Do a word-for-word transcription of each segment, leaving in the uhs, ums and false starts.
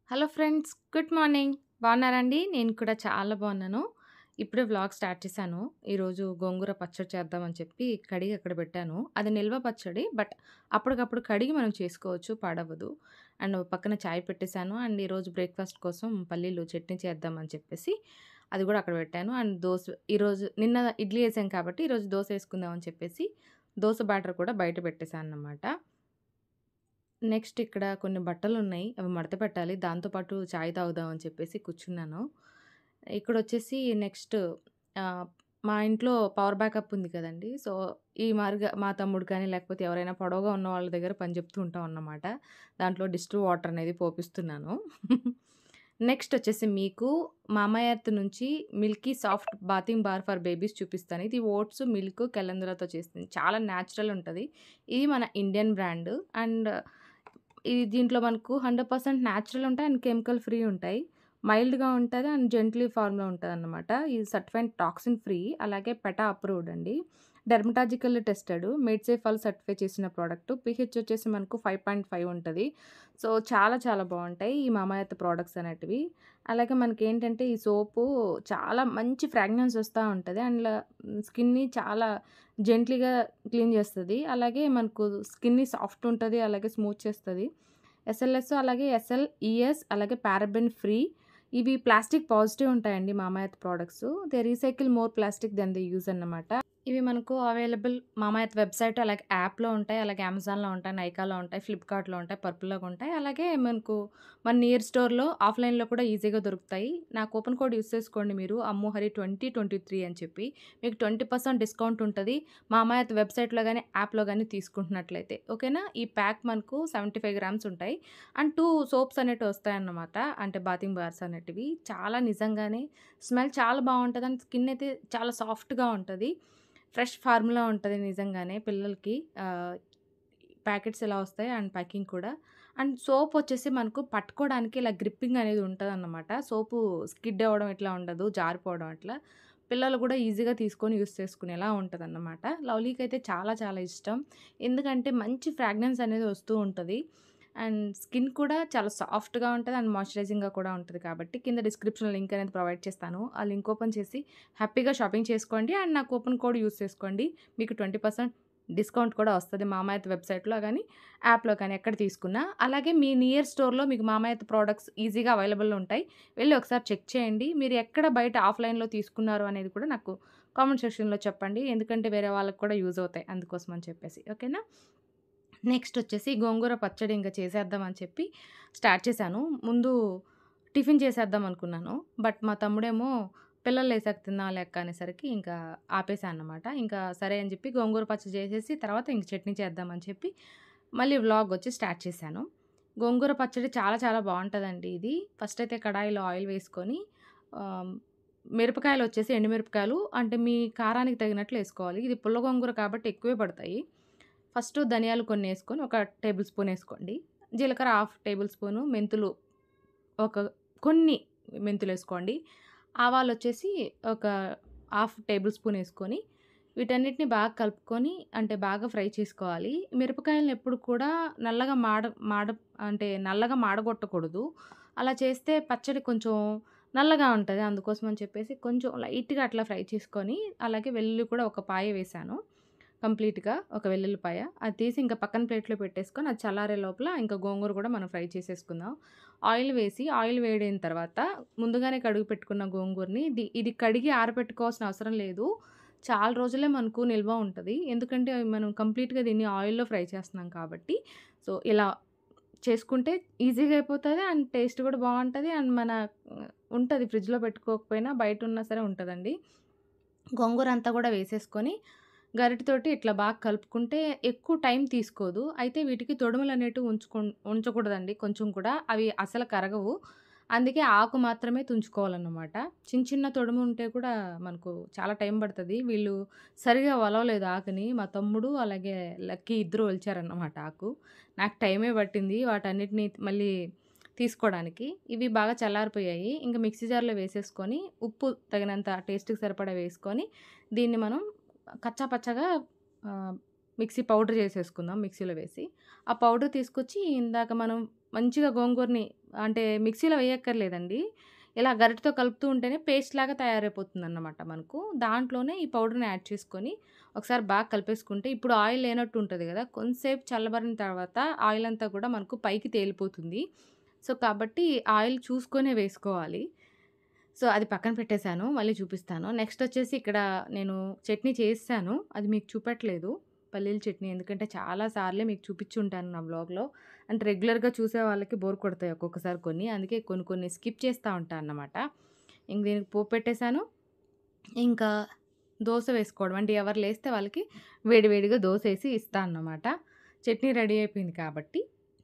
Hello friends. Good morning. బాగున్నారండి? నేను కూడా చాలా బాగున్నాను. ఇప్పుడే వ్లాగ్ స్టార్ట్ చేశాను. ఈరోజు గోంగూర పచ్చడి చేద్దామని చెప్పి కడిగి అక్కడ పెట్టాను. అది నిల్వ పచ్చడి. బట్ అప్పటికప్పుడు కడిగి మనం చేసుకోవచ్చు. పాడవ్వదు. అండ్ పక్కన చాయ్ పెట్టేసాను. అండ్ ఈరోజు బ్రేక్‌ఫాస్ట్ కోసం పల్లీలు చట్నీ చేద్దామని చెప్పేసి అది కూడా అక్కడ పెట్టాను. అండ్ దోస ఈరోజు నిన్న ఇడ్లీ ఏసాం కాబట్టి ఈరోజు దోస ఏసుకుందాం అని చెప్పేసి దోస బ్యాటర్ కూడా బయట పెట్టేసానన్నమాట. నెక్స్ట్ ఇక్కడ కొన్ని బట్టలున్నాయి. అవి మడత పెట్టాలి. దాంతో పాటు చాయ్ తాగుదాం అని చెప్పేసి కూర్చున్నాను. ఇక్కడొచ్చేసి నెక్స్ట్ ఆహ్, మా ఇంట్లో పవర్ బ్యాకప్ ఉంది కదండీ! సో, ఈ మారిగా మా తమ్ముడు కానీ, లేకపోతే ఎవరైనా పొడవుగా ఉన్న వాళ్ళ దగ్గర పని చెప్తూ ఉంటాం అన్నమాట. దాంట్లో డిస్టిల్ వాటర్ అనేది పోపిస్తున్నాను. నెక్స్ట్ వచ్చేసి మీకు మామాఎర్త్ నుంచి milky soft bathing bar for babies చూపిస్తాను. ఇది ఓట్స్, మిల్క్, కలందరతో చేసింది. చాలా న్యాచురల్ ఉంటది. ఇది మన ఇండియన్ బ్రాండ్. అండ్ ఇది దీంట్లో మనకు వంద శాతం న్యాచురల్ ఉంటాయి అండ్ కెమికల్ ఫ్రీ ఉంటాయి. మైల్డ్‌గా ఉంటది అండ్ జెంట్లీ ఫార్మ్‌లో ఉంటదనమాట. ఇది సర్టిఫైడ్ టాక్సిన్ ఫ్రీ. అలాగే పెటా అప్రూవ్డ్ అండి. డెర్మటాజికల్లీ టెస్టెడ్, మేడ్‌సేఫ్ వాళ్ళు సర్టిఫై చేసిన ప్రొడక్ట్. పీహెచ్ వచ్చేసి మనకు ఐదు పాయింట్ ఐదు ఉంటది. సో, చాలా చాలా బావుంటాయి ఈ మామాఎర్త్ ప్రొడక్ట్స్ అనేటివి. అలాగే మనకేంటంటే ఈ సోపు చాలా మంచి ఫ్రాగ్రెన్స్ వస్తా ఉంటది. అండ్ల స్కిన్‌ని చాలా జెంట్లీగా క్లీన్ చేస్తది. అలాగే మనకు స్కిన్‌ని సాఫ్ట్ ఉంటది. అలాగే స్మూత్ చేస్తది. ఎస్ఎల్ఎస్ అలాగే ఎస్ఎల్, ఈఎస్ అలాగే పారాబెన్ ఫ్రీ. ఇవి ప్లాస్టిక్ పాజిటివ్ ఉంటాయండి Mamaearth products. They recycle more plastic than they use అన్నమాట. ఇవి మనకు అవైలబుల్ మామాఎర్త్ వెబ్‌సైట్ అలాగే యాప్‌లో ఉంటాయి. అలాగే అమెజాన్‌లో ఉంటాయి, నైకాలో ఉంటాయి, ఫ్లిప్‌కార్ట్‌లో ఉంటాయి, పర్పుల్‌లో ఉంటాయి. అలాగే మనకు మన నియర్ స్టోర్‌లో ఆఫ్‌లైన్‌లో కూడా ఈజీగా దొరుకుతాయి. నా కూపన్ కోడ్ యూజ్ చేసుకోండి మీరు అమ్మోహరి ట్వంటీ ట్వంటీ త్రీ అని చెప్పి. మీకు ఇరవై శాతం డిస్కౌంట్ ఉంటది. మామాఎర్త్ వెబ్‌సైట్‌లో గాని, యాప్‌లో గాని తీసుకుంటున్నట్లయితే. ఓకేనా? ఈ ప్యాక్ మనకు డెబ్బై ఐదు గ్రామ్స్ ఉంటాయి. అండ్ రెండు సోప్స్ అనేటివి వస్తాయన్నమాట. అంటే బాతింగ్ బార్స్ అనేటివి. చాలా నిజంగానే స్మెల్ చాలా బావుంటది. అండ్ స్కిన్ అయితే చాలా సాఫ్ట్‌గా ఉంటది. ఫ్రెష్ ఫార్ములా ఉంటది నిజంగానే పిల్లలకి. ఆహ్, ప్యాకెట్స్ ఇలా వస్తాయి అండ్ ప్యాకింగ్ కూడా. అండ్ సోప్ వచ్చేసి మనకు పట్టుకోవడానికి ఇలా గ్రిప్పింగ్ అనేది ఉంటదన్నమాట. సోపు స్కిడ్ అవ్వడం ఇట్లా ఉండదు. జారిపోవడం అట్లా. పిల్లలు కూడా ఈజీగా తీసుకొని యూజ్ చేసుకునేలా ఉంటదన్నమాట. లవ్లీకైతే చాలా చాలా ఇష్టం. ఎందుకంటే మంచి ఫ్రాగ్రెన్స్ అనేది వస్తూ ఉంటది. అండ్ స్కిన్ కూడా చాలా సాఫ్ట్‌గా ఉంటది అండ్ మాయిశ్చరైజింగ్‌గా కూడా ఉంటది కాబట్టి కింద డిస్క్రిప్షన్‌లో లింక్ అనేది ప్రొవైడ్ చేస్తాను. ఆ లింక్ ఓపెన్ చేసి హ్యాపీగా షాపింగ్ చేసుకోండి. అండ్ నా కూపన్ కోడ్ యూజ్ చేసుకోండి. మీకు ఇరవై శాతం డిస్కౌంట్ కూడా వస్తది మామాఎర్త్ వెబ్‌సైట్‌లో గాని, యాప్‌లో కానీ ఎక్కడ తీసుకున్నా. అలాగే మీ నియర్ స్టోర్‌లో మీకు మామాఎర్త్ ప్రొడక్ట్స్ ఈజీగా అవైలబుల్‌లో ఉంటాయి. వెళ్లి ఒకసారి చెక్ చేయండి. మీరు ఎక్కడ బయట ఆఫ్‌లైన్‌లో తీసుకున్నారు అనేది కూడా నాకు కామెంట్ సెక్షన్‌లో చెప్పండి. ఎందుకంటే వేరే వాళ్ళకి కూడా యూజ్ అవుతాయి. అందుకోసం అని చెప్పేసి. ఓకేనా? నెక్స్ట్ వచ్చేసి గోంగూర పచ్చడి ఇంక చేసేద్దాం అని చెప్పి స్టార్ట్ చేశాను. ముందు టిఫిన్ చేసేద్దాం అనుకున్నాను. బట్ మా తమ్ముడేమో పిల్లలు లేసాక తిందాంలే అక్క అనేసరికి ఇంకా ఆపేసా అన్నమాట. ఇంకా సరే అని చెప్పి గోంగూర పచ్చడి చేసేసి తర్వాత ఇంక చట్నీ చేద్దామని చెప్పి మళ్ళీ వ్లాగ్ వచ్చి స్టార్ట్ చేశాను. గోంగూర పచ్చడి చాలా చాలా బావుంటదండి ఇది. ఫస్ట్ అయితే కడాయిలో ఆయిల్ వేసుకొని ఆహ్, మిరపకాయలొచ్చేసి ఎండుమిరపకాయలు అంటే మీ కారానికి తగినట్లు ఏసుకోవాలి. ఇది పుల్ల గోంగూర కాబట్టి ఎక్కువే పడతాయి. ఫస్టు ధనియాలు కొన్నేసుకొని ఒక టేబుల్ స్పూన్ ఏసుకోండి. జీలకర్ర హాఫ్ టేబుల్ స్పూను, మెంతులు ఒక కొన్ని మెంతులేసుకోండి. ఆవాలొచ్చేసి ఒక హాఫ్ టేబుల్ స్పూన్ ఏసుకొని, వీటన్నిటిని బాగా కలుపుకొని అంటే బాగా ఫ్రై చేసుకోవాలి. మిరపకాయలను ఎప్పుడు కూడా నల్లగా మాడ మాడ అంటే నల్లగా మాడగొట్టకూడదు. అలా చేస్తే పచ్చడి కొంచెం నల్లగా ఉంటది. అందుకోసం అని చెప్పేసి కొంచెం లైట్‌గా అట్లా ఫ్రై చేసుకొని, అలాగే వెల్లుల్లి కూడా ఒక పాయ వేశాను. కంప్లీట్‌గా ఒక వెల్లుల్లిపాయ. అది తీసి ఇంకా పక్కన ప్లేట్‌లో పెట్టేసుకొని, అది చల్లారే లోపల ఇంకా గోంగూర కూడా మనం ఫ్రై చేసేసుకుందాం. ఆయిల్ వేసి, ఆయిల్ వేడైన తర్వాత ముందుగానే కడుగు పెట్టుకున్న గోంగూరని ఇది ఇది కడిగి ఆరబెట్టుకోవాల్సిన అవసరం లేదు. చాలా రోజులే మనకు నిల్వ ఉంటది. ఎందుకంటే అవి మనం కంప్లీట్‌గా దీన్ని ఆయిల్‌లో ఫ్రై చేస్తున్నాం కాబట్టి. సో, ఇలా చేసుకుంటే ఈజీగా అయిపోతది. అండ్ టేస్ట్ కూడా బావుంటది. అండ్ మన ఆహ్, ఉంటది ఫ్రిడ్జ్‌లో పెట్టుకోకపోయినా బయటున్నా సరే ఉంటదండి. గోంగూర అంతా కూడా వేసేసుకొని, గరిటెతోటి ఇట్లా బాగా కలుపుకుంటే ఎక్కువ టైం తీసుకోదు. అయితే వీటికి తొడుములనేటివి ఉంచుకున్ ఉంచకూడదండి కొంచెం కూడా. అవి అసలు కరగవు. అందుకే ఆకు మాత్రమే తుంచుకోవాలన్నమాట. చిన్న చిన్న తొడుము ఉంటే కూడా మనకు చాలా టైం పడతది. వీళ్ళు సరిగ్గా ఒలవలేదు ఆకుని. మా తమ్ముడు అలాగే లక్కీ ఇద్దరు ఒలిచారన్నమాట ఆకు. నాకు టైమే పట్టింది వాటన్నిటిని మళ్ళీ తీసుకోడానికి. ఇవి బాగా చల్లారిపోయాయి. ఇంక మిక్సీ జార్‌లో వేసేసుకొని, ఉప్పు తగినంత టేస్ట్‌కి సరిపడా వేసుకొని, దీన్ని మనం కచ్చా పచ్చాగా ఆహ్, మిక్సీ పౌడర్ చేసేసుకుందాం మిక్సీలో వేసి. ఆ పౌడర్ తీసుకొచ్చి ఇందాక మనం మంచిగా గోంగూరని అంటే మిక్సీలో వేయక్కర్లేదండి. ఇలా గరిటెతో కలుపుతూ ఉంటేనే పేస్ట్‌లాగా తయారైపోతుందన్నమాట మనకు. దాంట్లోనే ఈ పౌడర్‌ని యాడ్ చేసుకొని ఒకసారి బాగా కలిపేసుకుంటే ఇప్పుడు ఆయిల్ లేనట్టు ఉంటది గదా! కొంతసేపు చల్లబరిన తర్వాత ఆయిల్ అంతా కూడా మనకు పైకి తేలిపోతుంది. సో, కాబట్టి ఆయిల్ చూసుకొనే వేసుకోవాలి. సో, అది పక్కన పెట్టేసాను. మళ్ళీ చూపిస్తాను. నెక్స్టొచ్చేసి ఇక్కడ నేను చట్నీ చేసేసాను. అది మీకు చూపెట్టలేదు. పల్లీల చట్నీ. ఎందుకంటే చాలా సార్లే మీకు చూపిచ్చుంటాను నా వ్లాగ్‌లో. అంటే రెగ్యులర్‌గా చూసే వాళ్ళకి బోర్ కొడతాయి ఒక్కొక్కసారి కొన్ని. అందుకే కొన్ని కొన్ని స్కిప్ చేస్తా ఉంటా అన్నమాట. ఇంక దీనికి పోపు పెట్టేసాను. ఇంకా దోస వేసుకోవడం. అంటే ఎవరు లేస్తే వాళ్ళకి వేడి వేడిగా దోసేసి ఇస్తా అన్నమాట. చట్నీ రెడీ అయిపోయింది కాబట్టి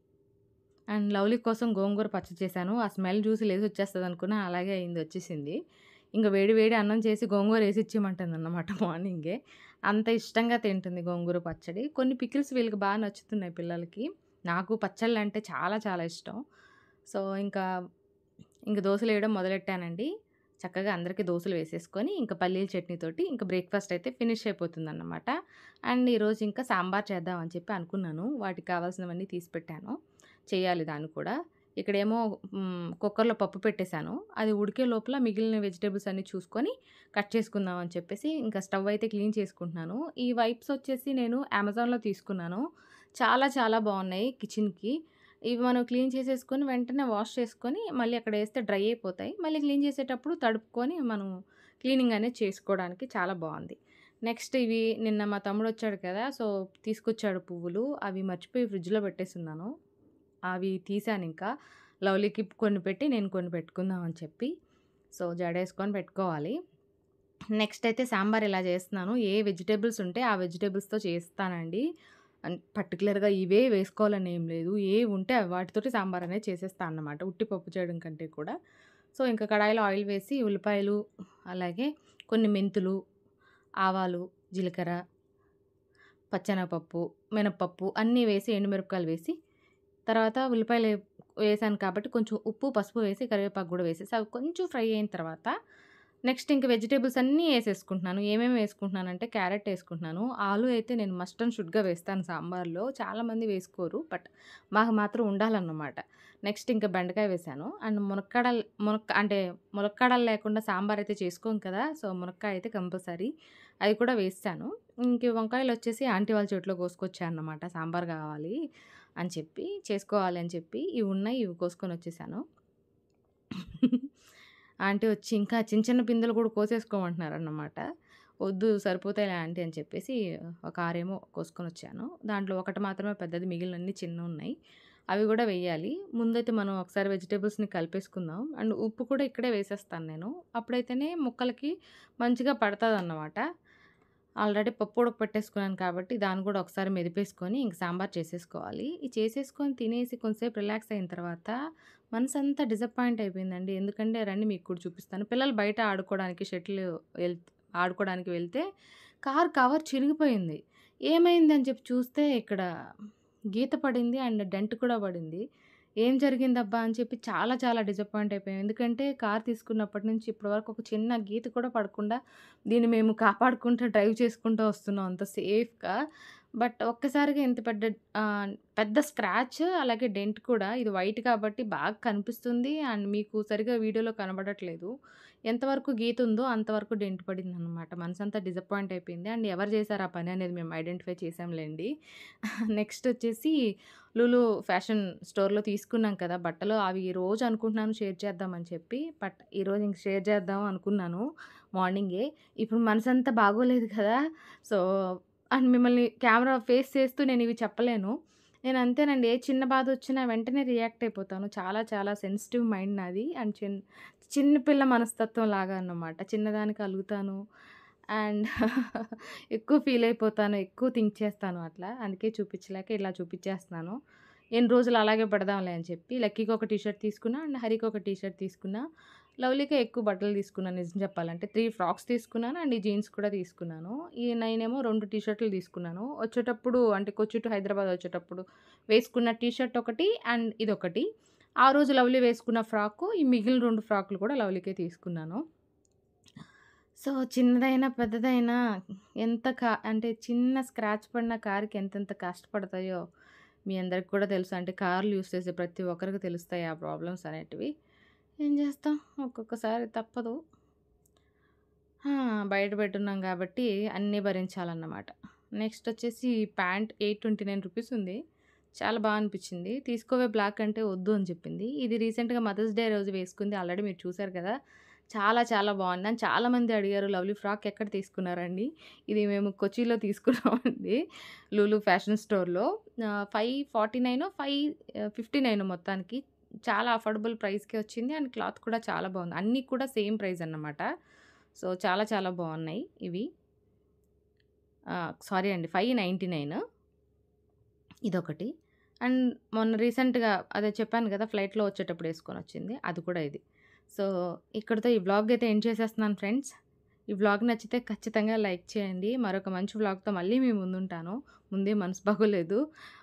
అండ్ లవ్లీ కోసం గోంగూర పచ్చడి చేశాను. ఆ స్మెల్ చూసి లేసొచ్చేస్తదనుకున్నా అలాగే అయింది వచ్చేసింది. ఇంక వేడి వేడి అన్నం చేసి గోంగూర ఏసి ఇచ్చేయమంటుందన్నమాట మార్నింగే. అంత ఇష్టంగా తింటుంది గోంగూర పచ్చడి. కొన్ని పికిల్స్ వీళ్ళకి బా నచ్చుతున్నాయి పిల్లలకి. నాకు పచ్చళ్ళంటే చాలా చాలా ఇష్టం. సో, ఇంకా, ఇంక దోసలేయడం మొదలెట్టానండి. చక్కగా అందరికీ దోసలు వేసేసుకొని, ఇంక పల్లీల చట్నీతోటి ఇంక బ్రేక్‌ఫాస్ట్ అయితే ఫినిష్ అయిపోతుందన్నమాట. అండ్ ఈరోజు ఇంకా సాంబార్ చేద్దాం అని చెప్పి అనుకున్నాను. వాటికి కావాల్సినవన్నీ తీసి పెట్టాను. చేయాలి దాన్ని కూడా. ఇక్కడేమో హ్మ్, కుక్కర్‌లో పప్పు పెట్టేసాను. అది ఉడికే లోపల మిగిలిన వెజిటబుల్స్ అన్నీ చూసుకొని కట్ చేసుకుందాం అని చెప్పేసి ఇంకా స్టవ్ అయితే క్లీన్ చేసుకుంటున్నాను. ఈ వైప్స్ వచ్చేసి నేను అమెజాన్‌లో తీసుకున్నాను. చాలా చాలా బావున్నాయి కిచెన్‌కి. ఇవి మనం క్లీన్ చేసేసుకొని వెంటనే వాష్ చేసుకొని మళ్ళీ అక్కడేస్తే డ్రై అయిపోతాయి. మళ్ళీ క్లీన్ చేసేటప్పుడు తడుపుకొని మనం క్లీనింగ్ అనేది చేసుకోవడానికి చాలా బావుంది. నెక్స్ట్ ఇవి నిన్న మా తమ్ముడొచ్చాడు కదా! సో, తీసుకొచ్చాడు పువ్వులు. అవి మర్చిపోయి ఫ్రిడ్జ్‌లో పెట్టేసున్నాను. అవి తీశానింకా. లవ్లీకి కొన్ని పెట్టి, నేను కొన్ని పెట్టుకుందాం అని చెప్పి. సో, జడేసుకొని పెట్టుకోవాలి. నెక్స్ట్ అయితే సాంబార్ ఇలా చేస్తున్నాను. ఏ వెజిటబుల్స్ ఉంటే ఆ వెజిటబుల్స్‌తో చేస్తానండి. అన్ పర్టిక్యులర్‌గా ఇవే వేసుకోవాలని ఏం లేదు. ఏవి ఉంటే అవి వాటితోటి సాంబార్ అనేది చేసేస్తా అన్నమాట. ఉట్టి పప్పు చేయడం కంటే కూడా. సో, ఇంకా కడాయిలో ఆయిల్ వేసి ఉల్లిపాయలు, అలాగే కొన్ని మెంతులు, ఆవాలు, జీలకర్ర, పచ్చెనగపప్పు, మినపప్పు అన్నీ వేసి ఎండుమిరపకాయలు వేసి తర్వాత ఉల్లిపాయలు వేసాను కాబట్టి కొంచెం ఉప్పు, పసుపు వేసి కరివేపాకు గూడా వేసేసి అవి కొంచెం ఫ్రై అయిన తర్వాత నెక్స్ట్ ఇంక వెజిటబుల్స్ అన్నీ ఏసేసుకుంటున్నాను. ఏమేమి వేసుకుంటున్నానంటే క్యారెట్ ఏసుకుంటున్నాను. ఆలు అయితే నేను మస్ట్ అండ్ షుడ్‌గా వేస్తాను సాంబార్‌లో. చాలామంది వేసుకోరు. బట్ మాకు మాత్రం ఉండాలన్నమాట. నెక్స్ట్ ఇంక బెండకాయ వేశాను. అండ్ మునక్కాడలు మునక్క అంటే ములక్కాడలు లేకుండా సాంబార్ అయితే చేసుకోము కదా! సో, మునక్కాయ అయితే కంపల్సరీ. అవి కూడా వేసేశాను. ఇంక వంకాయలొచ్చేసి ఆంటీ వాళ్ళ చెట్లో కోసుకొచ్చా అన్నమాట. సాంబార్ కావాలి అని చెప్పి, చేసుకోవాలి అని చెప్పి ఇవి ఉన్నాయి. ఇవి కోసుకొనొచ్చేసాను. ఆంటీ వచ్చి ఇంకా చిన్న చిన్న పిందెలు కూడా కోసేసుకోమంటున్నారన్నమాట. వద్దు సరిపోతాయిలే ఆంటీ అని చెప్పేసి ఒక ఆరు ఏమో కోసుకొనొచ్చాను. దాంట్లో ఒకటి మాత్రమే పెద్దది మిగిలినన్ని చిన్నవున్నాయి. అవి కూడా వెయ్యాలి. ముందైతే మనం ఒకసారి వెజిటబుల్స్‌ని కలిపేసుకుందాం. అండ్ ఉప్పు కూడా ఇక్కడే వేసేస్తాను నేను. అప్పుడైతేనే ముక్కలకి మంచిగా పడతదన్నమాట. ఆల్రెడీ పప్పు ఉడకపెట్టేసుకున్నాను కాబట్టి దాన్ని కూడా ఒకసారి మెదిపేసుకొని ఇంక సాంబార్ చేసేసుకోవాలి. ఇది చేసేసుకొని తినేసి కొంతసేపు రిలాక్స్ అయిన తర్వాత మనసంతా డిసప్పాయింట్ అయిపోయిందండి. ఎందుకంటే రండి మీకు కూడా చూపిస్తాను. పిల్లలు బయట ఆడుకోవడానికి షటిల్ వెల్ ఆడుకోవడానికి వెళ్తే కారు కవర్ చిరిగిపోయింది. ఏమైందని చెప్పి చూస్తే ఇక్కడ గీత పడింది అండ్ డెంట్ కూడా పడింది. ఏం జరిగిందబ్బా! అని చెప్పి చాలా చాలా డిసప్పాయింట్ అయిపోయాం. ఎందుకంటే కార్ తీసుకున్నప్పటి నుంచి ఇప్పటి వరకు ఒక చిన్న గీత కూడా పడకుండా దీన్ని మేము కాపాడుకుంటూ డ్రైవ్ చేసుకుంటూ వస్తున్నాం అంత సేఫ్‌గా. బట్ ఒక్కసారిగా ఇంత పెద్ద ఆహ్, పెద్ద స్క్రాచ్ అలాగే డెంట్ కూడా ఇది వైట్ కాబట్టి బాగా కనిపిస్తుంది. అండ్ మీకు సరిగ్గా వీడియోలో కనబడట్లేదు. ఎంతవరకు గీత ఉందో అంతవరకు డెంట్ పడిందనమాట. మనసంతా డిసప్పాయింట్ అయిపోయింది. అండ్ ఎవరు చేశారు ఆ పని అనేది మేము ఐడెంటిఫై చేసాంలెండి. నెక్స్ట్ వచ్చేసి లులు ఫ్యాషన్ స్టోర్‌లో తీసుకున్నాం కదా! బట్టలు అవి రోజు అనుకుంటున్నాను షేర్ చేద్దామని చెప్పి. బట్ ఈరోజు ఇంక షేర్ చేద్దాం అనుకున్నాను మార్నింగే. ఇప్పుడు మనసంతా బాగోలేదు కదా! సో, అండ్ మిమ్మల్ని కెమెరా ఫేస్ చేస్తూ నేనివి చెప్పలేను. నేను అంతేనండి. ఏ చిన్న బాధొచ్చినా వెంటనే రియాక్ట్ అయిపోతాను. చాలా చాలా సెన్సిటివ్ మైండ్ నాది. అండ్ చిన్ చిన్న పిల్ల మనస్తత్వం లాగా అన్నమాట. చిన్నదానికి అలుగుతాను. అండ్ ఎక్కువ ఫీల్ అయిపోతాను. ఎక్కువ థింక్ చేస్తాను అట్లా. అందుకే చూపించలేక ఇలా చూపించేస్తున్నాను. ఎన్ని రోజులు అలాగే పెడదాంలే అని చెప్పి లక్కీకి ఒక టీ షర్ట్ తీసుకున్నా. అండ్ హరికి ఒక టీ షర్ట్ తీసుకున్నా. లవ్లీకే ఎక్కువ బట్టలు తీసుకున్నాను నిజం చెప్పాలంటే. మూడు ఫ్రాక్స్ తీసుకున్నాను. అండ్ ఈ జీన్స్ కూడా తీసుకున్నాను. ఈ నేనేమో రెండు టీ షర్టులు తీసుకున్నాను. వచ్చేటప్పుడు అంటే కొచ్చి టు హైదరాబాద్ వచ్చేటప్పుడు వేసుకున్న టీ షర్ట్ ఒకటి అండ్ ఇదొకటి. ఆ రోజు లవ్లీ వేసుకున్న ఫ్రాకు, ఈ మిగిలిన రెండు ఫ్రాకులు కూడా లవ్లీకే తీసుకున్నాను. సో, చిన్నదైనా, పెద్దదైనా ఎంత క అంటే చిన్న స్క్రాచ్ పడిన కార్‌కి ఎంతెంత కష్టపడతాయో మీ అందరికి కూడా తెలుసు. అంటే కార్లు యూజ్ చేసే ప్రతి ఒక్కరికి తెలుస్తాయి ఆ ప్రాబ్లమ్స్ అనేటివి. ఏం చేస్తాం ఒక్కొక్కసారి తప్పదు. ఆ! బయట పెట్టున్నాం గాబట్టి అన్నీ భరించాలన్నమాట. నెక్స్ట్ వచ్చేసి ప్యాంట్ ఎనిమిది వందల ఇరవై తొమ్మిది రూపీస్ ఉంది. చాలా బా అనిపించింది. తీసుకోవే బ్లాక్ అంటే వద్దు అని చెప్పింది. ఇది రీసెంట్‌గా మదర్స్ డే రోజు వేసుకుంది. ఆల్రెడీ మీరు చూసారు కదా! చాలా చాలా బావుంది. నన్ను చాలామంది అడిగారు లవ్లీ ఫ్రాక్ ఎక్కడ తీసుకున్నారండి? ఇది మేము కొచ్చిలో తీసుకున్నామండి. లులు ఫ్యాషన్ స్టోర్‌లో. ఆహ్, ఐదు వందల నలభై తొమ్మిది ఫైవ్ ఆహ్, యాభై తొమ్మిది మొత్తానికి. చాలా అఫోర్డబుల్ ప్రైస్‌కే వచ్చింది. అండ్ క్లాత్ కూడా చాలా బావుంది. అన్నీ కూడా సేమ్ ప్రైస్ అన్నమాట. సో, చాలా చాలా బావున్నాయి ఇవి. ఆహ్, సారీ అండి. ఐదు వందల తొంభై తొమ్మిది ఇదొకటి. అండ్ మొన్న రీసెంట్‌గా అదే చెప్పాను గదా! ఫ్లైట్‌లో వచ్చేటప్పుడు యేసుకొనొచ్చింది. అది కూడా ఇది. సో, ఇక్కడితో ఈ వ్లాగ్ అయితే ఎండ్ చేసేస్తున్నాను ఫ్రెండ్స్. ఈ వ్లాగ్ నచ్చితే ఖచ్చితంగా లైక్ చేయండి. మరొక మంచి వ్లాగ్‌తో మళ్ళీ మీ ముందుంటాను. ముందే మనసు బాగోలేదు.